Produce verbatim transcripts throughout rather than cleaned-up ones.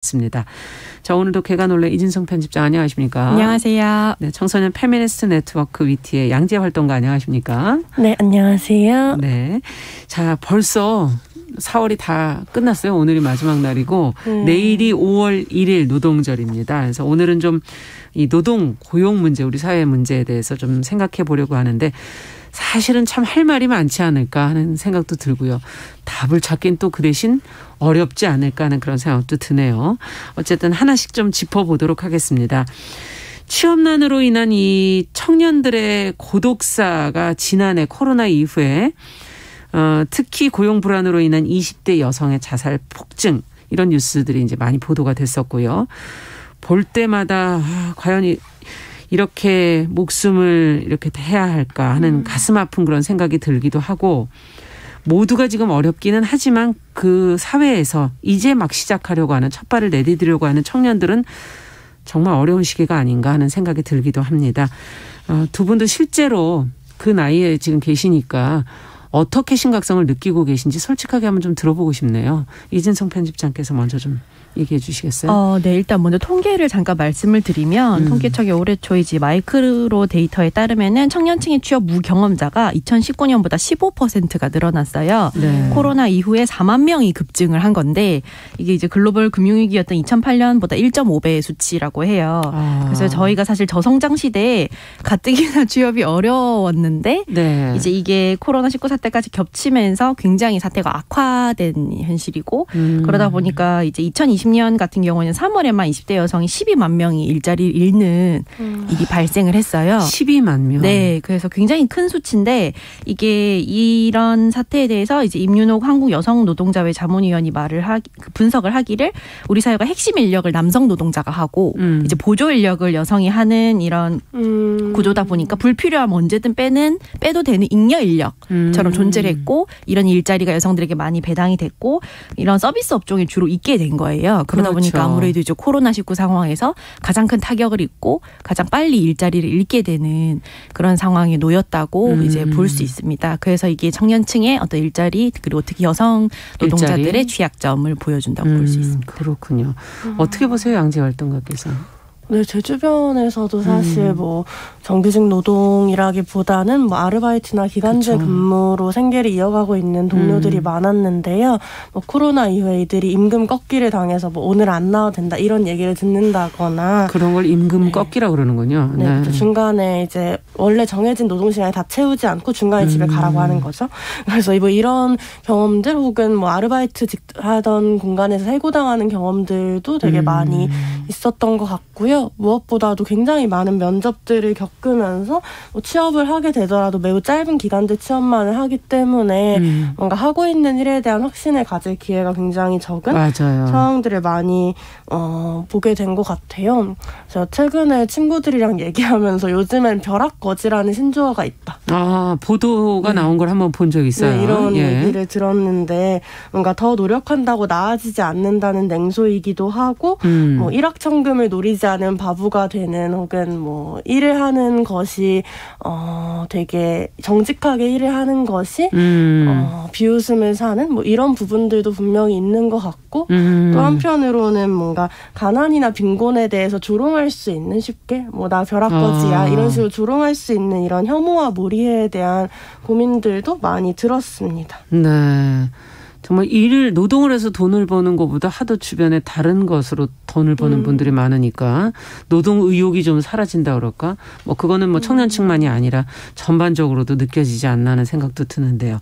알아보겠습니다. 자, 오늘도 개관올레 이진성 편집장 안녕하십니까? 안녕하세요. 네, 청소년 페미니스트 네트워크 위티의 양재 활동가 안녕하십니까? 네, 안녕하세요. 네, 자 벌써 사월이 다 끝났어요. 오늘이 마지막 날이고 음. 내일이 오월 일일 노동절입니다. 그래서 오늘은 좀 이 노동 고용 문제, 우리 사회 문제에 대해서 좀 생각해 보려고 하는데 사실은 참 할 말이 많지 않을까 하는 생각도 들고요. 답을 찾긴 또 그 대신 어렵지 않을까 하는 그런 생각도 드네요. 어쨌든 하나씩 좀 짚어보도록 하겠습니다. 취업난으로 인한 이 청년들의 고독사가 지난해 코로나 이후에 어, 특히 고용 불안으로 인한 이십 대 여성의 자살 폭증 이런 뉴스들이 이제 많이 보도가 됐었고요. 볼 때마다 아, 과연 이, 이렇게 목숨을 이렇게 해야 할까 하는 음. 가슴 아픈 그런 생각이 들기도 하고 모두가 지금 어렵기는 하지만 그 사회에서 이제 막 시작하려고 하는 첫 발을 내디디려고 하는 청년들은 정말 어려운 시기가 아닌가 하는 생각이 들기도 합니다. 어, 두 분도 실제로 그 나이에 지금 계시니까 어떻게 심각성을 느끼고 계신지 솔직하게 한번 좀 들어보고 싶네요. 이진성 편집장께서 먼저 좀 얘기해 주시겠어요? 어, 네, 일단 먼저 통계를 잠깐 말씀을 드리면 음. 통계청의 올해 초 이제 마이크로 데이터에 따르면은 청년층의 취업 무경험자가 이천십구 년보다 십오 퍼센트가 늘어났어요. 네. 코로나 이후에 사만 명이 급증을 한 건데 이게 이제 글로벌 금융위기였던 이천팔 년보다 일 점 오 배의 수치라고 해요. 아. 그래서 저희가 사실 저성장 시대에 가뜩이나 취업이 어려웠는데 네. 이제 이게 코로나 십구 사태까지 겹치면서 굉장히 사태가 악화된 현실이고 음. 그러다 보니까 이제 이천이십 년 같은 경우는 삼월에만 이십 대 여성이 십이만 명이 일자리를 잃는 음. 일이 발생을 했어요. 십이만 명. 네, 그래서 굉장히 큰 수치인데 이게 이런 사태에 대해서 이제 임윤옥 한국 여성 노동자회 자문위원이 말을 하 분석을 하기를 우리 사회가 핵심 인력을 남성 노동자가 하고 음. 이제 보조 인력을 여성이 하는 이런 음. 구조다 보니까 불필요하면 언제든 빼는 빼도 되는 잉여 인력처럼 음. 존재를 했고 이런 일자리가 여성들에게 많이 배당이 됐고 이런 서비스 업종에 주로 있게 된 거예요. 그러다 그렇죠. 보니까 아무래도 이제 코로나 십구 상황에서 가장 큰 타격을 입고 가장 빨리 일자리를 잃게 되는 그런 상황에 놓였다고 음. 이제 볼 수 있습니다. 그래서 이게 청년층의 어떤 일자리 그리고 특히 여성 노동자들의 일자리? 취약점을 보여준다고 음. 볼 수 있습니다. 그렇군요. 음. 어떻게 보세요, 양재 활동가께서? 네, 제 주변에서도 사실 음. 뭐 정규직 노동이라기보다는 뭐 아르바이트나 기간제 그쵸. 근무로 생계를 이어가고 있는 동료들이 음. 많았는데요. 뭐 코로나 이후에 이들이 임금 꺾기를 당해서 뭐 오늘 안 나와도 된다 이런 얘기를 듣는다거나 그런 걸 임금 네. 꺾기라고 그러는군요. 네, 네. 중간에 이제 원래 정해진 노동 시간에 다 채우지 않고 중간에 음. 집에 가라고 하는 거죠. 그래서 뭐 이런 경험들 혹은 뭐 아르바이트 하던 공간에서 해고당하는 경험들도 되게 음. 많이 있었던 것 같고요. 무엇보다도 굉장히 많은 면접들을 겪으면서 뭐 취업을 하게 되더라도 매우 짧은 기간제 취업만을 하기 때문에 음. 뭔가 하고 있는 일에 대한 확신을 가질 기회가 굉장히 적은 맞아요. 상황들을 많이 어, 보게 된 것 같아요. 제가 최근에 친구들이랑 얘기하면서 요즘엔 벼락거지라는 신조어가 있다. 아, 보도가 네. 나온 걸 한번 본 적 있어요. 네, 이런 예. 얘기를 들었는데 뭔가 더 노력한다고 나아지지 않는다는 냉소이기도 하고 음. 뭐 일확천금을 노리지 않은 바보가 되는 혹은 뭐 일을 하는 것이 어 되게 정직하게 일을 하는 것이 음. 어 비웃음을 사는 뭐 이런 부분들도 분명히 있는 것 같고 음. 또 한편으로는 뭔가 가난이나 빈곤에 대해서 조롱할 수 있는 쉽게 뭐 나 벼락거지야 아. 이런 식으로 조롱할 수 있는 이런 혐오와 몰이에 대한 고민들도 많이 들었습니다. 네. 정말 일을 노동을 해서 돈을 버는 것보다 하도 주변에 다른 것으로 돈을 버는 음. 분들이 많으니까 노동 의욕이 좀 사라진다 그럴까? 뭐 그거는 뭐 청년층만이 아니라 전반적으로도 느껴지지 않나 하는 생각도 드는데요.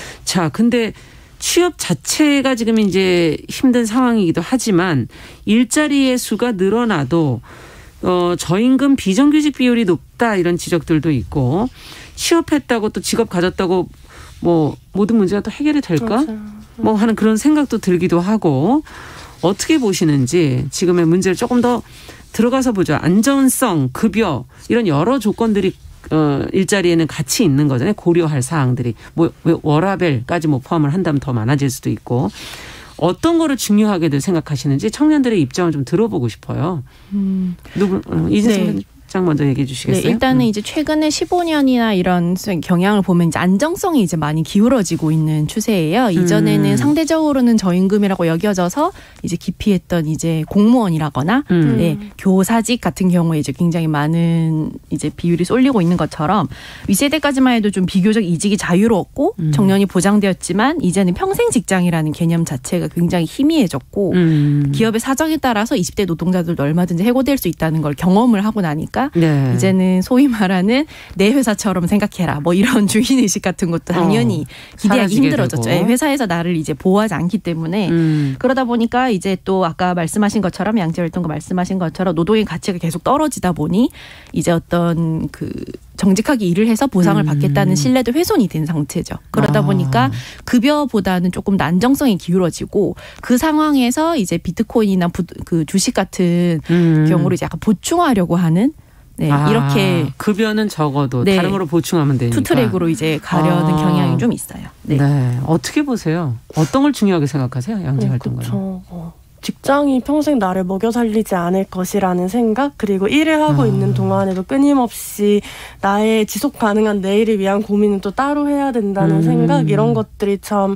자, 근데 취업 자체가 지금 이제 힘든 상황이기도 하지만 일자리의 수가 늘어나도 어, 저임금 비정규직 비율이 높다 이런 지적들도 있고 취업했다고 또 직업 가졌다고 뭐 모든 문제가 또 해결이 될까? 맞아요. 뭐 하는 그런 생각도 들기도 하고 어떻게 보시는지 지금의 문제를 조금 더 들어가서 보죠. 안전성, 급여 이런 여러 조건들이 어, 일자리에는 같이 있는 거잖아요. 고려할 사항들이. 뭐 워라밸까지 뭐 포함을 한다면 더 많아질 수도 있고. 어떤 거를 중요하게들 생각하시는지 청년들의 입장을 좀 들어보고 싶어요. 음. 누구? 어, 이진성 네. 장 먼저 얘기해 주시겠어요? 네, 일단은 음. 이제 최근에 십오 년이나 이런 경향을 보면 이제 안정성이 이제 많이 기울어지고 있는 추세예요. 이전에는 음. 상대적으로는 저임금이라고 여겨져서 이제 기피했던 이제 공무원이라거나 음. 네, 교사직 같은 경우에 이제 굉장히 많은 이제 비율이 쏠리고 있는 것처럼 윗세대까지만 해도 좀 비교적 이직이 자유로웠고 음. 정년이 보장되었지만 이제는 평생 직장이라는 개념 자체가 굉장히 희미해졌고 음. 기업의 사정에 따라서 이십 대 노동자들도 얼마든지 해고될 수 있다는 걸 경험을 하고 나니까 네. 이제는 소위 말하는 내 회사처럼 생각해라 뭐 이런 주인의식 같은 것도 당연히 어, 기대하기 힘들어졌죠. 네, 회사에서 나를 이제 보호하지 않기 때문에 음. 그러다 보니까 이제 또 아까 말씀하신 것처럼 양재활동가 말씀하신 것처럼 노동의 가치가 계속 떨어지다 보니 이제 어떤 그 정직하게 일을 해서 보상을 음. 받겠다는 신뢰도 훼손이 된 상태죠. 그러다 아. 보니까 급여보다는 조금 더 안정성이 기울어지고 그 상황에서 이제 비트코인이나 부, 그 주식 같은 음. 경우로 이제 약간 보충하려고 하는 네, 아, 이렇게 급여는 적어도 네, 다른 거로 보충하면 되니까. 투트랙으로 이제 가려는 아. 경향이 좀 있어요. 네. 네. 어떻게 보세요? 어떤 걸 중요하게 생각하세요? 양재활동가는. 네, 그렇죠. 어. 직장이 평생 나를 먹여 살리지 않을 것이라는 생각, 그리고 일을 하고 아. 있는 동안에도 끊임없이 나의 지속 가능한 내일을 위한 고민은 또 따로 해야 된다는 음. 생각, 이런 것들이 참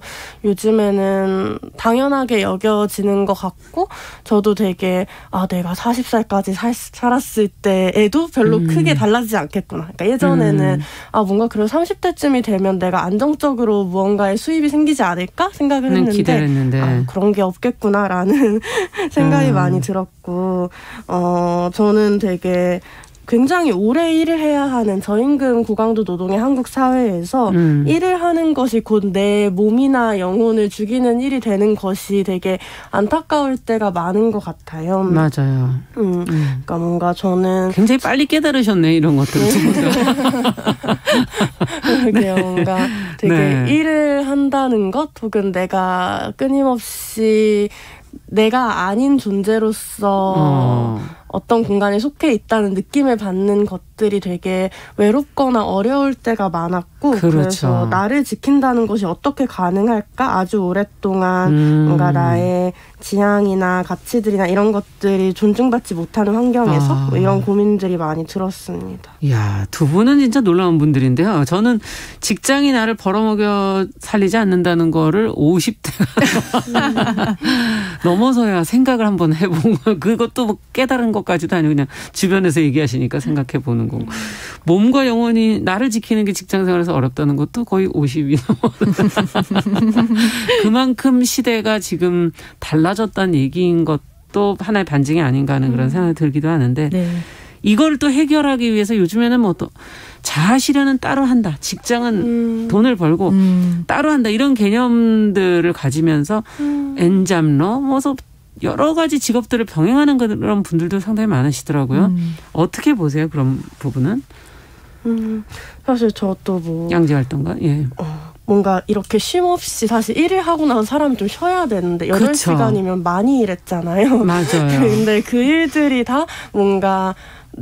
요즘에는 당연하게 여겨지는 것 같고, 저도 되게 아 내가 마흔 살까지 살, 살았을 때에도 별로 음. 크게 달라지지 않겠구나. 그러니까 예전에는 음. 아 뭔가 그런 삼십 대쯤이 되면 내가 안정적으로 무언가의 수입이 생기지 않을까 생각을 했는데 아, 그런 게 없겠구나라는 생각이 음. 많이 들었고, 어, 저는 되게 굉장히 오래 일을 해야 하는 저임금 고강도 노동의 한국 사회에서 음. 일을 하는 것이 곧 내 몸이나 영혼을 죽이는 일이 되는 것이 되게 안타까울 때가 많은 것 같아요. 맞아요. 음, 음. 그러니까 뭔가 저는 굉장히 빨리 깨달으셨네, 이런 것들을. 그러게요. 뭔가 되게 네. 일을 한다는 것, 혹은 내가 끊임없이 내가 아닌 존재로서 어. 어떤 공간에 속해 있다는 느낌을 받는 것들이 되게 외롭거나 어려울 때가 많았고 그렇죠. 그래서 나를 지킨다는 것이 어떻게 가능할까? 아주 오랫동안 음. 뭔가 나의 지향이나 가치들이나 이런 것들이 존중받지 못하는 환경에서 아. 뭐 이런 고민들이 많이 들었습니다. 이야, 두 분은 진짜 놀라운 분들인데요. 저는 직장이 나를 벌어먹여 살리지 않는다는 거를 오십 대가 넘어서야 생각을 한번 해본 거, 그것도 뭐 깨달은 것까지도 아니고 그냥 주변에서 얘기하시니까 생각해 보는 거고. 몸과 영혼이 나를 지키는 게 직장생활에서 어렵다는 것도 거의 오십이 넘어. 그만큼 시대가 지금 달라졌다는 얘기인 것도 하나의 반증이 아닌가 하는 그런 생각이 들기도 하는데 네. 이걸 또 해결하기 위해서 요즘에는 뭐 또 자아실현은 따로 한다. 직장은 음. 돈을 벌고 음. 따로 한다. 이런 개념들을 가지면서 음. 엔잡러 뭐 여러 가지 직업들을 병행하는 그런 분들도 상당히 많으시더라고요. 음. 어떻게 보세요? 그런 부분은? 음, 사실 저도 뭐 양재활동가? 예. 어, 뭔가 이렇게 쉼없이 사실 일을 하고 나서 사람이 좀 쉬어야 되는데 여덟 시간이면 많이 일했잖아요. 맞아요. 근데 그 일들이 다 뭔가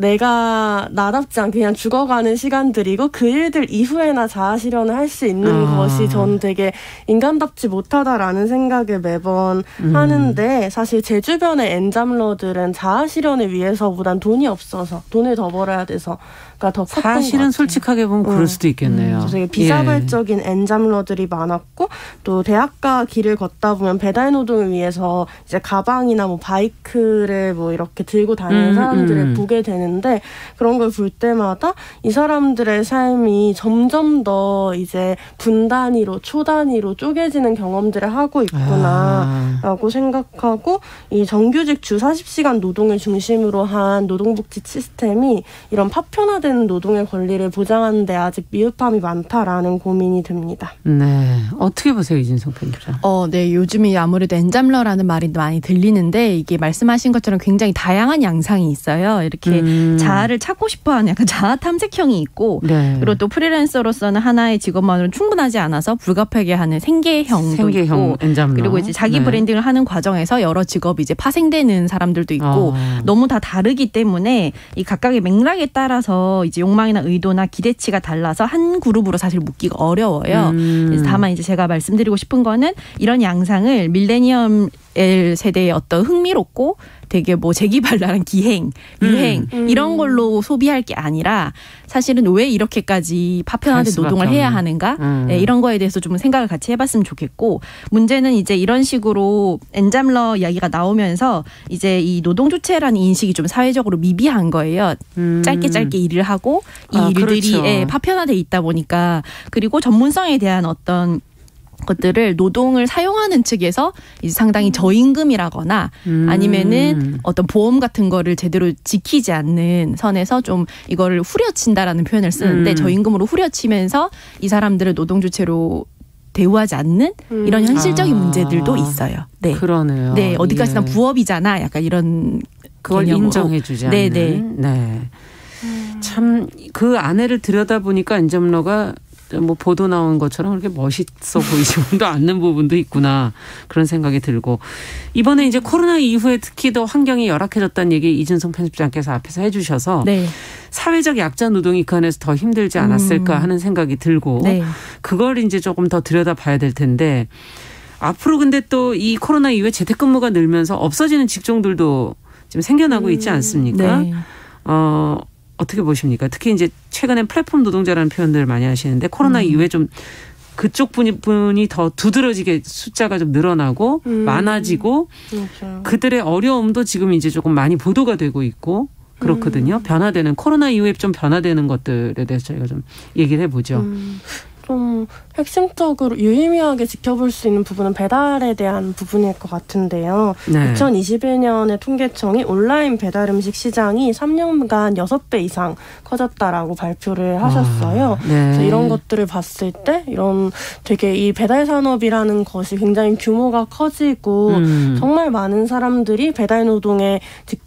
내가 나답지 않게 그냥 죽어가는 시간들이고 그 일들 이후에나 자아실현을 할 수 있는 아. 것이 저는 되게 인간답지 못하다라는 생각을 매번 음. 하는데 사실 제 주변의 엔잡러들은 자아실현을 위해서보단 돈이 없어서 돈을 더 벌어야 돼서 더 사실은 솔직하게 보면 응. 그럴 수도 있겠네요. 음, 되게 비자발적인 예. 엔잡러들이 많았고 또 대학가 길을 걷다 보면 배달 노동을 위해서 이제 가방이나 뭐 바이크를 뭐 이렇게 들고 다니는 음, 사람들을 음. 보게 되는데 그런 걸 볼 때마다 이 사람들의 삶이 점점 더 이제 분단위로 초단위로 쪼개지는 경험들을 하고 있구나라고 아. 생각하고 이 정규직 주 사십 시간 노동을 중심으로 한 노동복지 시스템이 이런 파편화된 노동의 권리를 보장하는 데 아직 미흡함이 많다라는 고민이 듭니다. 네. 어떻게 보세요, 이진성 편집자? 어, 네. 요즘에 아무래도 엔잡러라는 말이 많이 들리는데 이게 말씀하신 것처럼 굉장히 다양한 양상이 있어요. 이렇게 음. 자아를 찾고 싶어하는 약간 자아 탐색형이 있고 네. 그리고 또 프리랜서로서는 하나의 직업만으로 충분하지 않아서 불가피하게 하는 생계형도 생계형 있고 엔잡러. 그리고 이제 자기 네. 브랜딩을 하는 과정에서 여러 직업이 이제 파생되는 사람들도 있고 어. 너무 다 다르기 때문에 이 각각의 맥락에 따라서 이제 욕망이나 의도나 기대치가 달라서 한 그룹으로 사실 묶기가 어려워요. 음. 그래서 다만 이제 제가 말씀드리고 싶은 거는 이런 양상을 밀레니엄 세대의 어떤 흥미롭고 되게 뭐 재기발랄한 기행, 유행 음. 이런 걸로 소비할 게 아니라 사실은 왜 이렇게까지 파편화된 노동을 해야 하는가 음. 네, 이런 거에 대해서 좀 생각을 같이 해봤으면 좋겠고 문제는 이제 이런 식으로 엔잠러 이야기가 나오면서 이제 이 노동주체라는 인식이 좀 사회적으로 미비한 거예요. 음. 짧게 짧게 일을 하고 이 아, 일들이 그렇죠. 예, 파편화돼 있다 보니까 그리고 전문성에 대한 어떤 것들을 노동을 사용하는 측에서 이제 상당히 저임금이라거나 음. 아니면은 어떤 보험 같은 거를 제대로 지키지 않는 선에서 좀 이거를 후려친다라는 표현을 쓰는데 음. 저임금으로 후려치면서 이 사람들을 노동주체로 대우하지 않는 음. 이런 현실적인 아. 문제들도 있어요. 네. 그러네요. 네, 어디까지나 예. 부업이잖아. 약간 이런 그걸 개념으로. 인정해주지 않는. 네, 네. 네. 참 그 아내를 들여다보니까 엔점러가 뭐 보도 나온 것처럼 그렇게 멋있어 보이지도 않는 부분도 있구나 그런 생각이 들고 이번에 이제 코로나 이후에 특히 더 환경이 열악해졌다는 얘기 이준성 편집장께서 앞에서 해주셔서 네. 사회적 약자 노동이 그 안에서 더 힘들지 않았을까 음. 하는 생각이 들고 네. 그걸 이제 조금 더 들여다봐야 될 텐데 앞으로 근데 또 이 코로나 이후에 재택근무가 늘면서 없어지는 직종들도 지금 생겨나고 있지 않습니까? 네. 어. 어떻게 보십니까? 특히 이제 최근엔 플랫폼 노동자라는 표현들을 많이 하시는데 코로나 음. 이후에 좀 그쪽 분이, 분이 더 두드러지게 숫자가 좀 늘어나고 음. 많아지고 그렇죠. 그들의 어려움도 지금 이제 조금 많이 보도가 되고 있고 그렇거든요. 음. 변화되는 코로나 이후에 좀 변화되는 것들에 대해서 저희가 좀 얘기를 해보죠. 음. 좀 핵심적으로 유의미하게 지켜볼 수 있는 부분은 배달에 대한 부분일 것 같은데요. 네. 이천이십일 년에 통계청이 온라인 배달 음식 시장이 삼 년간 여섯 배 이상 커졌다라고 발표를 하셨어요. 아, 네. 그래서 이런 것들을 봤을 때 이런 되게 이 배달 산업이라는 것이 굉장히 규모가 커지고 음. 정말 많은 사람들이 배달 노동의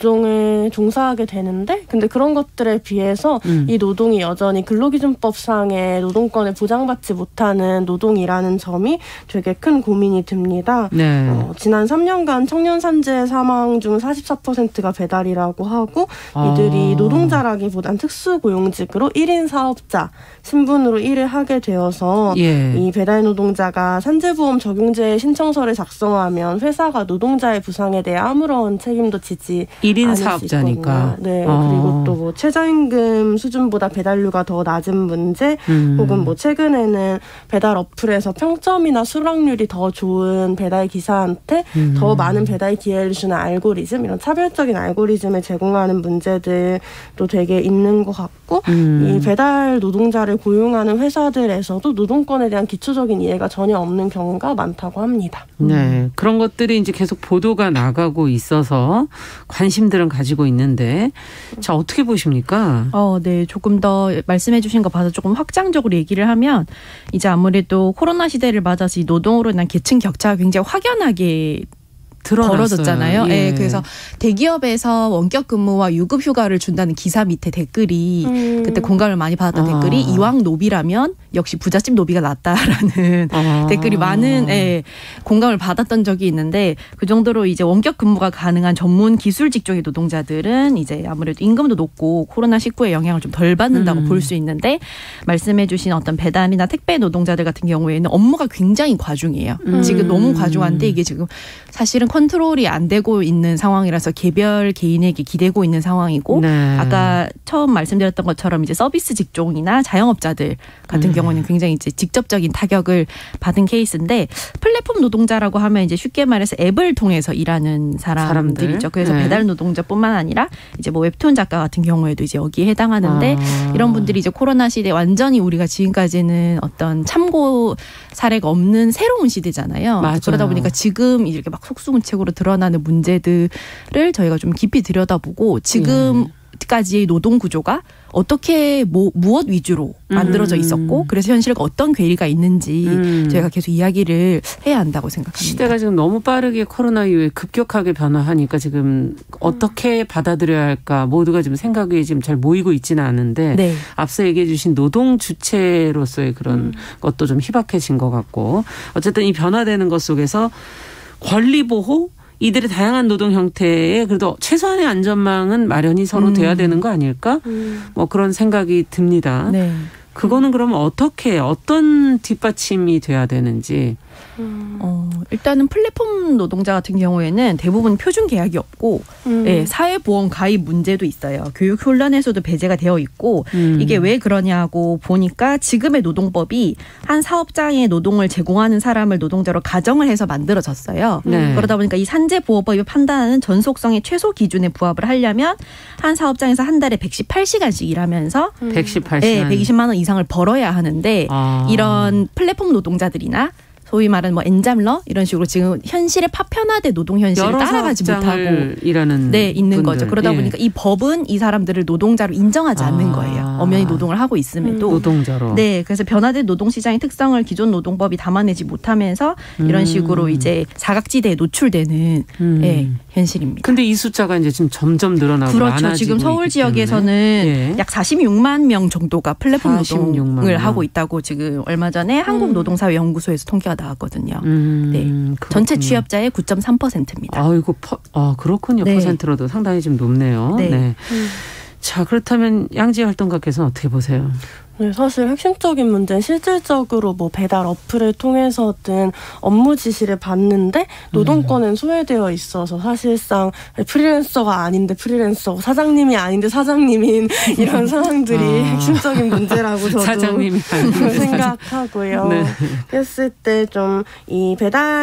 직종을 종사하게 되는데 근데 그런 것들에 비해서 음. 이 노동이 여전히 근로기준법상의 노동권을 보장받지 못하는 노동이라는 점이 되게 큰 고민이 듭니다. 네. 어, 지난 삼 년간 청년 산재 사망 중 사십사 퍼센트가 배달이라고 하고 이들이 아. 노동자라기보단 특수고용직으로 일 인 사업자 신분으로 일을 하게 되어서 예. 이 배달 노동자가 산재보험 적용제 신청서를 작성하면 회사가 노동자의 부상에 대해 아무런 책임도 지지 일 인 않을 수 사업자니까. 있거든요. 네. 어. 그리고 또 뭐 최저임금 수준보다 배달료가 더 낮은 문제 음. 혹은 뭐 최근에는 배달 어플에서 평점이나 수락률이 더 좋은 배달 기사한테 음. 더 많은 배달 기회를 주는 알고리즘 이런 차별적인 알고리즘을 제공하는 문제들도 되게 있는 것 같고 음. 이 배달 노동자를 고용하는 회사들에서도 노동권에 대한 기초적인 이해가 전혀 없는 경우가 많다고 합니다. 네, 그런 것들이 이제 계속 보도가 나가고 있어서 관심들은 가지고 있는데, 자 어떻게 보십니까? 어, 네, 조금 더 말씀해주신 거 봐서 조금 확장적으로 얘기를 하면 이제 아무래도 코로나 시대를 맞아서 이 노동으로 인한 계층 격차가 굉장히 확연하게 드러났어요. 벌어졌잖아요. 예. 네, 그래서 대기업에서 원격 근무와 유급 휴가를 준다는 기사 밑에 댓글이 음. 그때 공감을 많이 받았던 아. 댓글이 이왕 노비라면 역시 부잣집 노비가 낫다라는 아. 댓글이 많은 예, 공감을 받았던 적이 있는데 그 정도로 이제 원격 근무가 가능한 전문 기술 직종의 노동자들은 이제 아무래도 임금도 높고 코로나십구의 영향을 좀 덜 받는다고 음. 볼 수 있는데 말씀해 주신 어떤 배달이나 택배 노동자들 같은 경우에는 업무가 굉장히 과중이에요. 음. 지금 너무 과중한데 이게 지금 사실은 컨트롤이 안 되고 있는 상황이라서 개별 개인에게 기대고 있는 상황이고 네. 아까 처음 말씀드렸던 것처럼 이제 서비스 직종이나 자영업자들 같은 음. 경우는 굉장히 이제 직접적인 타격을 받은 케이스인데 플랫폼 노동자라고 하면 이제 쉽게 말해서 앱을 통해서 일하는 사람들이죠. 사람들. 그래서 네. 배달 노동자뿐만 아니라 이제 뭐 웹툰 작가 같은 경우에도 이제 여기에 해당하는데 아. 이런 분들이 이제 코로나 시대 완전히 우리가 지금까지는 어떤 참고 사례가 없는 새로운 시대잖아요. 맞아요. 그러다 보니까 지금 이렇게 막 속수무책으로 드러나는 문제들을 저희가 좀 깊이 들여다보고 지금까지의 노동 구조가 어떻게 뭐 무엇 위주로 만들어져 있었고 음. 그래서 현실과 어떤 괴리가 있는지 음. 저희가 계속 이야기를 해야 한다고 생각합니다. 시대가 지금 너무 빠르게 코로나 이후에 급격하게 변화하니까 지금 어떻게 받아들여야 할까 모두가 지금 생각이 지금 잘 모이고 있지는 않은데 네. 앞서 얘기해 주신 노동 주체로서의 그런 음. 것도 좀 희박해진 것 같고 어쨌든 이 변화되는 것 속에서 권리 보호 이들의 다양한 노동 형태에 그래도 최소한의 안전망은 마련이 서로 음. 돼야 되는 거 아닐까? 음. 뭐 그런 생각이 듭니다. 네. 그거는 그러면 어떻게 어떤 뒷받침이 돼야 되는지 음. 어, 일단은 플랫폼 노동자 같은 경우에는 대부분 표준 계약이 없고 음. 예, 사회보험 가입 문제도 있어요. 교육 혼란에서도 배제가 되어 있고 음. 이게 왜 그러냐고 보니까 지금의 노동법이 한 사업장에 노동을 제공하는 사람을 노동자로 가정을 해서 만들어졌어요. 네. 그러다 보니까 이 산재보호법이 판단하는 전속성의 최소 기준에 부합을 하려면 한 사업장에서 한 달에 백십팔 시간씩 일하면서 음. 백십팔 시간. 네, 백이십만 원 이상을 벌어야 하는데 아. 이런 플랫폼 노동자들이나 소위 말하는 뭐 엔잡러 이런 식으로 지금 현실의 파편화된 노동 현실을 따라가지 못하고 일하는 네 있는 분들. 거죠. 그러다 예. 보니까 이 법은 이 사람들을 노동자로 인정하지 아. 않는 거예요. 엄연히 노동을 하고 있음에도. 음. 노동자로. 네, 그래서 변화된 노동시장의 특성을 기존 노동법이 담아내지 못하면서 이런 음. 식으로 이제 사각지대에 노출되는 음. 네, 현실입니다. 근데 이 숫자가 이제 지금 점점 늘어나고 그렇죠. 많아지고 지금 서울 지역에서는 예. 약 사십육만 명 정도가 플랫폼 사십육만 노동을 명. 하고 있다고 지금 얼마 전에 음. 한국노동사회연구소에서 통계가 나왔거든요. 음. 네. 전체 취업자의 구 점 삼 퍼센트입니다. 아이고, 퍼, 아, 그렇군요. 네. 퍼센트로도 상당히 좀 높네요. 네. 네. 음. 자, 그렇다면 양지혜 활동가께서는 어떻게 보세요? 네, 사실 핵심적인 문제는 실질적으로 뭐 배달 어플을 통해서든 업무 지시를 받는데 노동권은 소외되어 있어서 사실상 프리랜서가 아닌데 프리랜서고 사장님이 아닌데 사장님인 이런 상황들이 아. 핵심적인 문제라고 저도 사장님이 생각하고요. 네. 그랬을 때 좀 이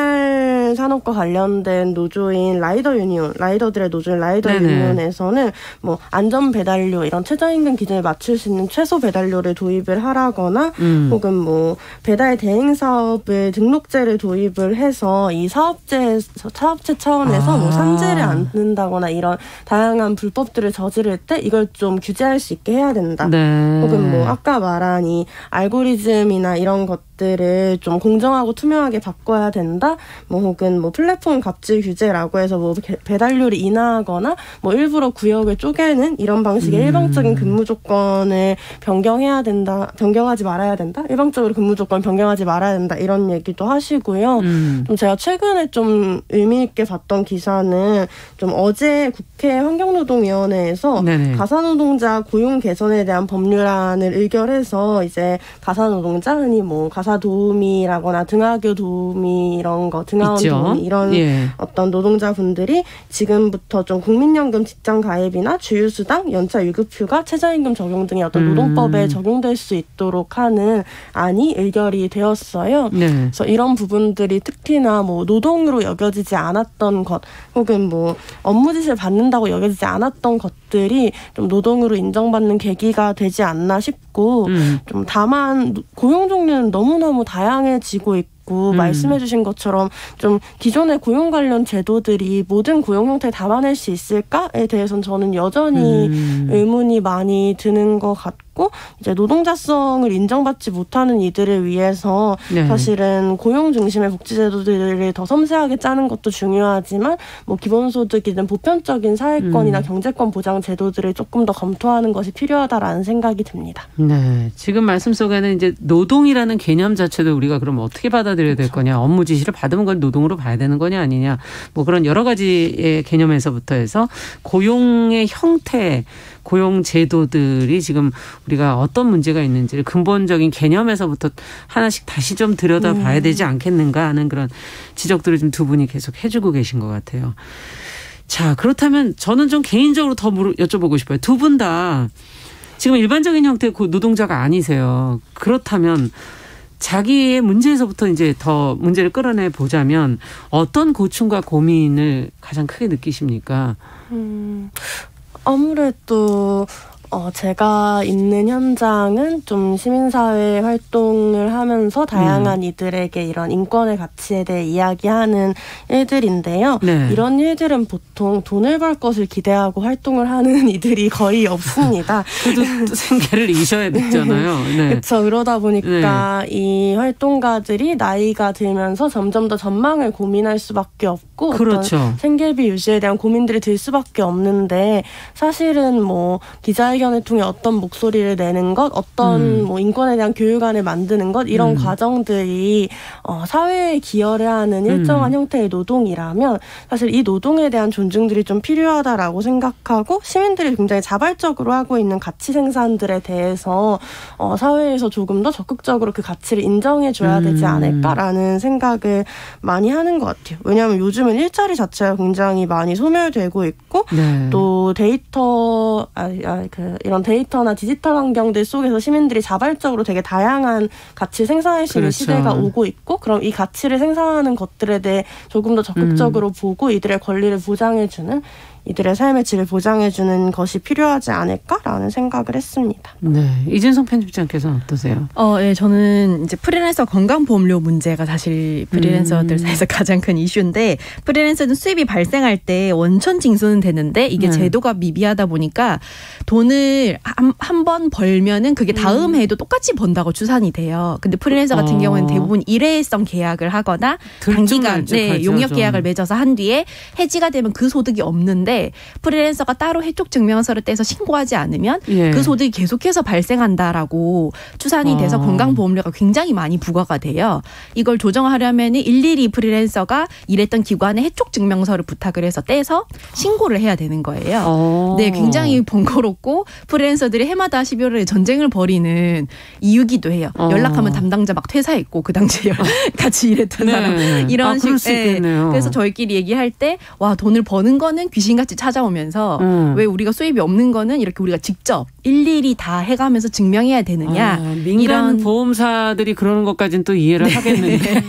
배달 산업과 관련된 노조인 라이더 유니온, 라이더들의 노조인 라이더 네네. 유니온에서는 뭐 안전 배달료 이런 최저임금 기준을 맞출 수 있는 최소 배달료를 도입을 하라거나 음. 혹은 뭐 배달 대행 사업을 등록제를 도입을 해서 이 사업체 사업체 차원에서 아. 뭐 산재를 안는다거나 이런 다양한 불법들을 저지를 때 이걸 좀 규제할 수 있게 해야 된다. 네. 혹은 뭐 아까 말한 이 알고리즘이나 이런 것들을 좀 공정하고 투명하게 바꿔야 된다. 뭐 혹은 뭐 플랫폼 갑질 규제라고 해서 뭐 배달료를 인하하거나 뭐 일부러 구역을 쪼개는 이런 방식의 음. 일방적인 근무 조건을 변경해야 된다. 변경하지 말아야 된다. 일방적으로 근무 조건 변경하지 말아야 된다. 이런 얘기도 하시고요. 음. 좀 제가 최근에 좀 의미 있게 봤던 기사는 좀 어제 국회 환경노동위원회에서 네네. 가사노동자 고용 개선에 대한 법률안을 의결해서 이제 가사노동자 흔히 뭐 가사도우미라거나 등하교 도우미 이런 거 등하원 있죠. 도우미 이런 예. 어떤 노동자분들이 지금부터 좀 국민연금 직장 가입이나 주휴수당, 연차 유급휴가, 최저임금 적용 등의 어떤 노동법에 음. 적용될 수 있도록 하는 안이 의결이 되었어요. 네. 그래서 이런 부분들이 특히나 뭐 노동으로 여겨지지 않았던 것 혹은 뭐 업무 지시를 받는다고 여겨지지 않았던 것들이 좀 노동으로 인정받는 계기가 되지 않나 싶고 음. 좀 다만 고용 종류는 너무너무 다양해지고 있고 음. 말씀해 주신 것처럼 좀 기존의 고용 관련 제도들이 모든 고용 형태를 담아낼 수 있을까에 대해서는 저는 여전히 음. 의문이 많이 드는 것 같고 이제 노동자성을 인정받지 못하는 이들을 위해서 네. 사실은 고용 중심의 복지 제도들을 더 섬세하게 짜는 것도 중요하지만 뭐 기본소득이든 보편적인 사회권이나 음. 경제권 보장 제도들을 조금 더 검토하는 것이 필요하다라는 생각이 듭니다. 네, 지금 말씀 속에는 이제 노동이라는 개념 자체도 우리가 그럼 어떻게 받아들여야 될 거냐, 업무 지시를 받으면 그걸 노동으로 봐야 되는 거냐 아니냐, 뭐 그런 여러 가지의 개념에서부터 해서 고용의 형태, 고용 제도들이 지금 우리가 어떤 문제가 있는지를 근본적인 개념에서부터 하나씩 다시 좀 들여다봐야 되지 않겠는가 하는 그런 지적들을 좀 두 분이 계속 해주고 계신 것 같아요. 자, 그렇다면 저는 좀 개인적으로 더 물어, 여쭤보고 싶어요. 두 분 다 지금 일반적인 형태의 노동자가 아니세요. 그렇다면 자기의 문제에서부터 이제 더 문제를 끌어내 보자면 어떤 고충과 고민을 가장 크게 느끼십니까? 음, 아무래도 어, 제가 있는 현장은 좀 시민사회 활동을 하면서 다양한 음. 이들에게 이런 인권의 가치에 대해 이야기하는 일들인데요. 네. 이런 일들은 보통 돈을 벌 것을 기대하고 활동을 하는 이들이 거의 없습니다. 그래도 생계를 이셔야 되잖아요. 네. 그렇죠. 그러다 보니까 네. 이 활동가들이 나이가 들면서 점점 더 전망을 고민할 수밖에 없고 그렇죠. 어떤 생계비 유지에 대한 고민들이 들 수밖에 없는데 사실은 뭐 기자회견 기자회견을 통해 어떤 목소리를 내는 것, 어떤 음. 뭐 인권에 대한 교육안을 만드는 것 이런 음. 과정들이 어, 사회에 기여를 하는 일정한 음. 형태의 노동이라면 사실 이 노동에 대한 존중들이 좀 필요하다라고 생각하고 시민들이 굉장히 자발적으로 하고 있는 가치 생산들에 대해서 어, 사회에서 조금 더 적극적으로 그 가치를 인정해줘야 되지 않을까라는 생각을 많이 하는 것 같아요. 왜냐하면 요즘은 일자리 자체가 굉장히 많이 소멸되고 있고 네. 또 데이터 아, 아, 그 이런 데이터나 디지털 환경들 속에서 시민들이 자발적으로 되게 다양한 가치 생산할 수 있는 그렇죠. 시대가 오고 있고 그럼 이 가치를 생산하는 것들에 대해 조금 더 적극적으로 음. 보고 이들의 권리를 보장해주는 이들의 삶의 질을 보장해주는 것이 필요하지 않을까라는 생각을 했습니다. 네, 이진성 편집장께서는 어떠세요? 어, 네, 저는 이제 프리랜서 건강보험료 문제가 사실 프리랜서들 음. 사이에서 가장 큰 이슈인데 프리랜서는 수입이 발생할 때 원천 징수는 되는데 이게 네. 제도가 미비하다 보니까 돈을 한 번 벌면은 그게 다음 해에도 똑같이 번다고 추산이 돼요. 근데 프리랜서 같은 어. 경우는 대부분 일회성 계약을 하거나 단기간 네, 용역 계약을 맺어서 한 뒤에 해지가 되면 그 소득이 없는데 프리랜서가 따로 해촉 증명서를 떼서 신고하지 않으면 예. 그 소득이 계속해서 발생한다라고 추산이 돼서 어. 건강보험료가 굉장히 많이 부과가 돼요. 이걸 조정하려면 일일이 프리랜서가 일했던 기관에 해촉 증명서를 부탁을 해서 떼서 신고를 해야 되는 거예요. 어. 네, 굉장히 번거롭고 프리랜서들이 해마다 십일월에 전쟁을 벌이는 이유기도 해요. 어. 연락하면 담당자 막 퇴사했고 그 당시에 같이 일했던 네. 사람 이런 아, 식. 네. 그래서 저희끼리 얘기할 때 와 돈을 버는 거는 귀신같이 찾아오면서 음. 왜 우리가 수입이 없는 거는 이렇게 우리가 직접 일일이 다 해가면서 증명해야 되느냐. 아, 민간 이런 보험사들이 그러는 것까지는 또 이해를 네. 하겠는데.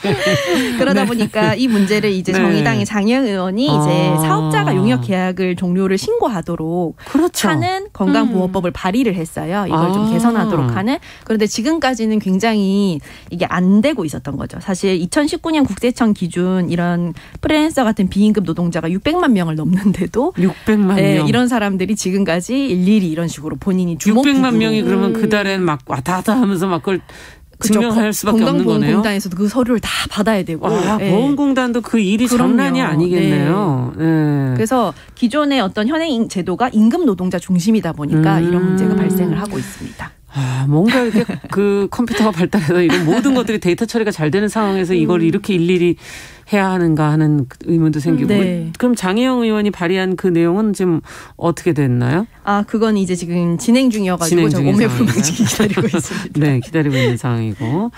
그러다 네. 보니까 이 문제를 이제 네. 정의당의 장영 의원이 아. 이제 사업자가 용역 계약을 종료를 신고하도록 그렇죠. 하는 건강보호법을 음. 발의를 했어요. 이걸 아. 좀 개선하도록 하는. 그런데 지금까지는 굉장히 이게 안 되고 있었던 거죠. 사실 이천십구 년 국세청 기준 이런 프리랜서 같은 비임금 노동자가 육백만 명을 넘는데도 육백만 네, 명. 이런 사람들이 지금까지 일일이 이런 식으로 본인이 주먹 육백만 명이 그러면 그 달에는 막 왔다 갔다 하면서 막 그걸 증명할 수밖에 없는 거네요. 건강보험공단에서도 그 서류를 다 받아야 되고. 와, 네. 보험공단도 그 일이 그럼요. 장난이 아니겠네요. 네. 네. 그래서 기존의 어떤 현행 제도가 임금 노동자 중심이다 보니까 음. 이런 문제가 발생을 하고 있습니다. 아, 뭔가 이렇게 그 컴퓨터가 발달해서 이런 모든 것들이 데이터 처리가 잘 되는 상황에서 이걸 이렇게 일일이 해야 하는가 하는 의문도 생기고. 네. 그럼 장혜영 의원이 발의한 그 내용은 지금 어떻게 됐나요? 아, 그건 이제 지금 진행 중이어가지고 저 오매불망치기 기다리고 있습니다. 네, 기다리고 있는 상황이고.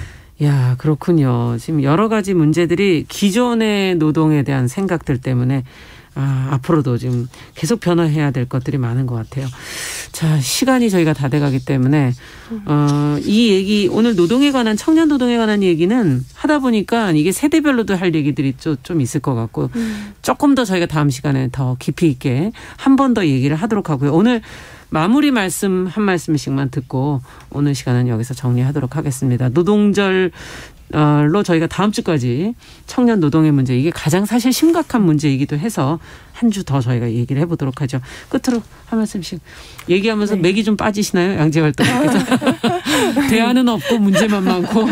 야, 그렇군요. 지금 여러 가지 문제들이 기존의 노동에 대한 생각들 때문에 아, 앞으로도 지금 계속 변화해야 될 것들이 많은 것 같아요. 자, 시간이 저희가 다 돼가기 때문에 어, 이 얘기 오늘 노동에 관한 청년 노동에 관한 얘기는 하다 보니까 이게 세대별로도 할 얘기들이 좀, 좀 있을 것 같고 음. 조금 더 저희가 다음 시간에 더 깊이 있게 한 번 더 얘기를 하도록 하고요. 오늘 마무리 말씀 한 말씀씩만 듣고 오늘 시간은 여기서 정리하도록 하겠습니다. 노동절 로 저희가 다음 주까지 청년 노동의 문제 이게 가장 사실 심각한 문제이기도 해서 한 주 더 저희가 얘기를 해보도록 하죠. 끝으로 한 말씀씩 얘기하면서 네. 맥이 좀 빠지시나요? 양재활동께서. 대안은 없고 문제만 많고.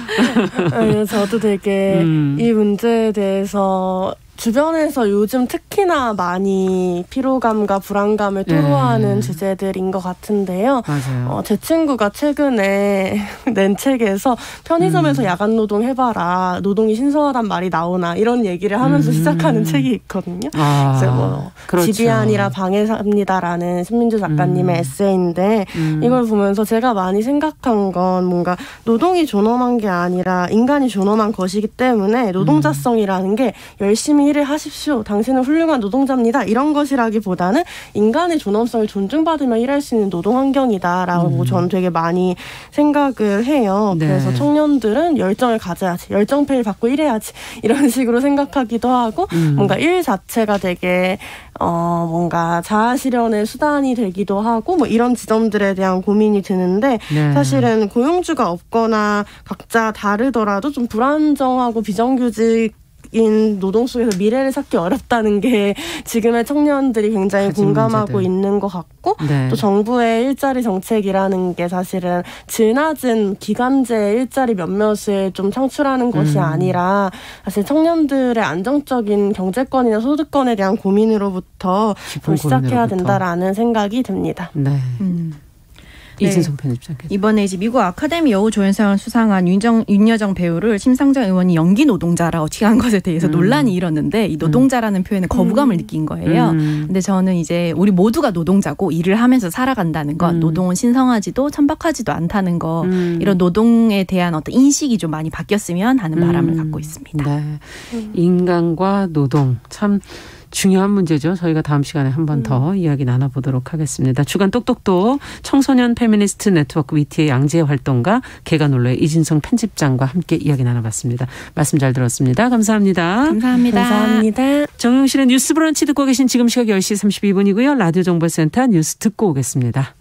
네, 저도 되게 음. 이 문제에 대해서 주변에서 요즘 특히나 많이 피로감과 불안감을 토로하는 네. 주제들인 것 같은데요. 맞아요. 어, 제 친구가 최근에 낸 책에서 편의점에서 음. 야간 노동 해봐라. 노동이 신선하단 말이 나오나 이런 얘기를 하면서 음. 시작하는 책이 있거든요. 아, 그래서 뭐 그렇죠. 집이 아니라 방에삽니다라는 신민주 작가님의 음. 에세이인데 음. 이걸 보면서 제가 많이 생각한 건 뭔가 노동이 존엄한 게 아니라 인간이 존엄한 것이기 때문에 노동자성이라는 게 열심히 일을 하십시오. 당신은 훌륭한 노동자입니다. 이런 것이라기보다는 인간의 존엄성을 존중받으며 일할 수 있는 노동 환경이다라고 음. 저는 되게 많이 생각을 해요. 네. 그래서 청년들은 열정을 가져야지. 열정페이를 받고 일해야지. 이런 식으로 생각하기도 하고 음. 뭔가 일 자체가 되게 어 뭔가 자아실현의 수단이 되기도 하고 뭐 이런 지점들에 대한 고민이 드는데 네. 사실은 고용주가 없거나 각자 다르더라도 좀 불안정하고 비정규직 인 노동 속에서 미래를 찾기 어렵다는 게 지금의 청년들이 굉장히 공감하고 문제들. 있는 것 같고 네. 또 정부의 일자리 정책이라는 게 사실은 지나친 기간제 일자리 몇몇을 좀 창출하는 것이 음. 아니라 사실 청년들의 안정적인 경제권이나 소득권에 대한 고민으로부터 좀 시작해야 된다라는 생각이 듭니다. 네. 음. 이진성 편집장께서. 이번에 이제 미국 아카데미 여우 조연상을 수상한 윤정, 윤여정 배우를 심상정 의원이 연기 노동자라고 칭한 것에 대해서 음. 논란이 일었는데 이 노동자라는 음. 표현에 거부감을 음. 느낀 거예요. 음. 근데 저는 이제 우리 모두가 노동자고 일을 하면서 살아간다는 것, 음. 노동은 신성하지도 천박하지도 않다는 것, 음. 이런 노동에 대한 어떤 인식이 좀 많이 바뀌었으면 하는 바람을 음. 갖고 있습니다. 네. 음. 인간과 노동 참 중요한 문제죠. 저희가 다음 시간에 한 번 더 음. 이야기 나눠보도록 하겠습니다. 주간 똑똑똑 청소년 페미니스트 네트워크 위티의 양재 활동가 개관올로의 이진성 편집장과 함께 이야기 나눠봤습니다. 말씀 잘 들었습니다. 감사합니다. 감사합니다. 감사합니다. 정용실의 뉴스 브런치 듣고 계신 지금 시각 열 시 삼십이 분이고요. 라디오 정보센터 뉴스 듣고 오겠습니다.